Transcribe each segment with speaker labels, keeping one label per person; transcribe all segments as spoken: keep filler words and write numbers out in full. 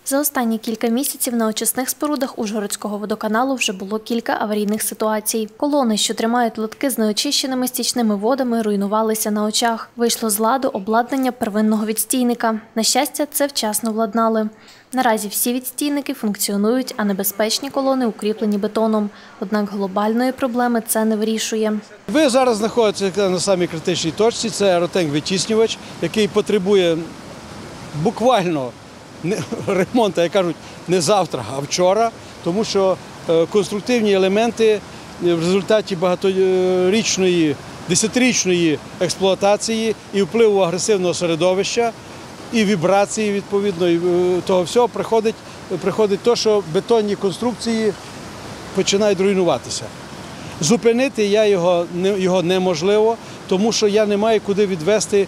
Speaker 1: За останні кілька місяців на очисних спорудах Ужгородського водоканалу вже було кілька аварійних ситуацій. Колони, що тримають лотки з неочищеними стічними водами, руйнувалися на очах. Вийшло з ладу обладнання первинного відстійника. На щастя, це вчасно владнали. Наразі всі відстійники функціонують, а небезпечні колони укріплені бетоном. Однак глобальної проблеми це не вирішує.
Speaker 2: Ви зараз знаходитесь на самій критичній точці. Це ротенг-витіснювач, який потребує буквально ремонту, як кажуть, не завтра, а вчора, тому що конструктивні елементи в результаті багаторічної, десятирічної експлуатації і впливу агресивного середовища, і вібрації, відповідно, і того всього приходить, приходить те, що бетонні конструкції починають руйнуватися. Зупинити я його, його неможливо, тому що я не маю куди відвести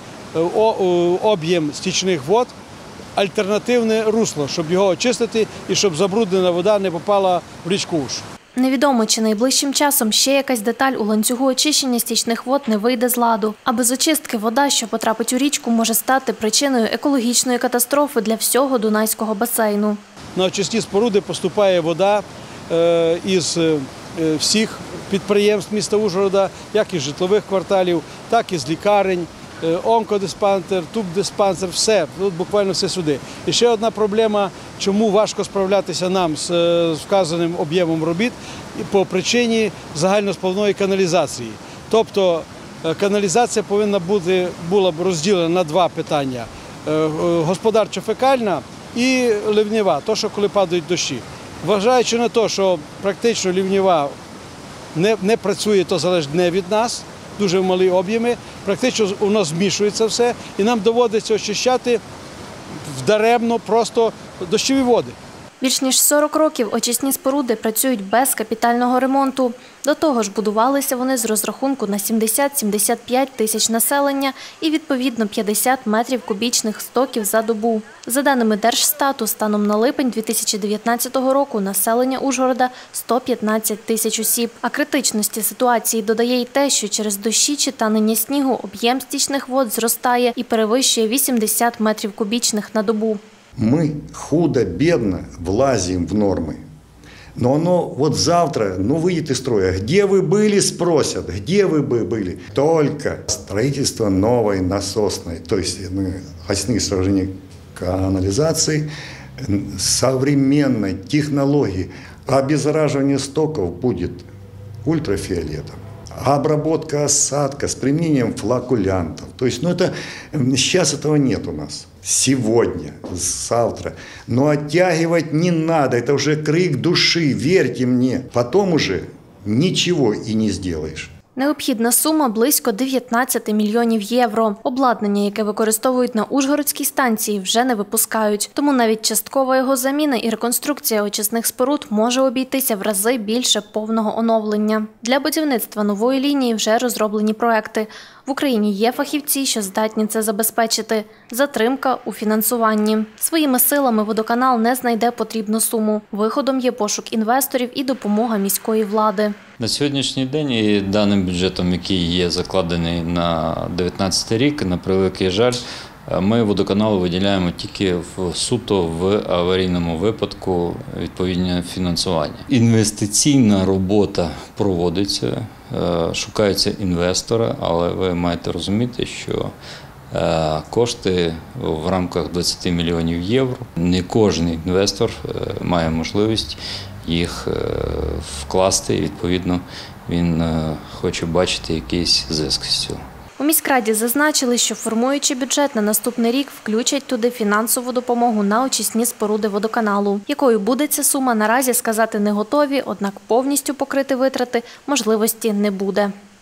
Speaker 2: об'єм стічних вод, альтернативне русло, щоб його очистити і щоб забруднена вода не попала в річку Уж.
Speaker 1: Невідомо, чи найближчим часом ще якась деталь у ланцюгу очищення стічних вод не вийде з ладу. А без очистки вода, що потрапить у річку, може стати причиною екологічної катастрофи для всього Дунайського басейну.
Speaker 2: На очисні споруди поступає вода із всіх підприємств міста Ужгорода, як із житлових кварталів, так і з лікарень. Онкодиспансер, тубдиспансер, все, буквально все сюди. І ще одна проблема, чому важко справлятися нам з вказаним об'ємом робіт, по причині загальносплавної каналізації. Тобто каналізація повинна бути, була б розділена на два питання – господарчо-фекальна і ливнєва, то, що коли падають дощі. Вважаючи на те, що практично ливнєва не, не працює, то залежить не від нас, дуже малі об'єми, практично у нас змішується все, і нам доводиться очищати вдаремно просто дощові води.
Speaker 1: Більш ніж сорок років очисні споруди працюють без капітального ремонту. До того ж, будувалися вони з розрахунку на сімдесят - сімдесят п'ять тисяч населення і, відповідно, п'ятдесят метрів кубічних стоків за добу. За даними Держстату, станом на липень дві тисячі дев'ятнадцятого року населення Ужгорода – сто п'ятнадцять тисяч осіб. А критичності ситуації додає й те, що через дощі чи танення снігу об'єм стічних вод зростає і перевищує вісімдесят метрів кубічних на добу.
Speaker 3: Мы худо-бедно влазим в нормы. Но оно вот завтра, ну, выйдет из строя. Где вы были, спросят, где вы бы были. Только строительство новой насосной, то есть очистные сооружения канализации, современной технологии обеззараживания стоков будет ультрафиолетом. Обработка осадка с применением флокулянтов. То есть, ну это, сейчас этого нет у нас. Сегодня, завтра. Но оттягивать не надо. Это уже крик души, верьте мне. Потом уже ничего и не сделаешь.
Speaker 1: Необхідна сума – близько дев'ятнадцять мільйонів євро. Обладнання, яке використовують на Ужгородській станції, вже не випускають. Тому навіть часткова його заміна і реконструкція очисних споруд може обійтися в рази більше повного оновлення. Для будівництва нової лінії вже розроблені проекти. В Україні є фахівці, що здатні це забезпечити. Затримка у фінансуванні. Своїми силами водоканал не знайде потрібну суму. Виходом є пошук інвесторів і допомога міської влади.
Speaker 4: На сьогоднішній день і даним бюджетом, який є закладений на дев'ятнадцятий рік, на превеликий жаль, ми водоканалу виділяємо тільки в суто в аварійному випадку відповідне фінансування. Інвестиційна робота проводиться, шукаються інвестори, але ви маєте розуміти, що кошти в рамках двадцяти мільйонів євро. Не кожен інвестор має можливість їх вкласти, і, відповідно, він хоче бачити якийсь зиск з цього.
Speaker 1: У міськраді зазначили, що формуючи бюджет на наступний рік, включать туди фінансову допомогу на очисні споруди водоканалу. Якою буде ця сума, наразі сказати не готові, однак повністю покрити витрати можливості не буде.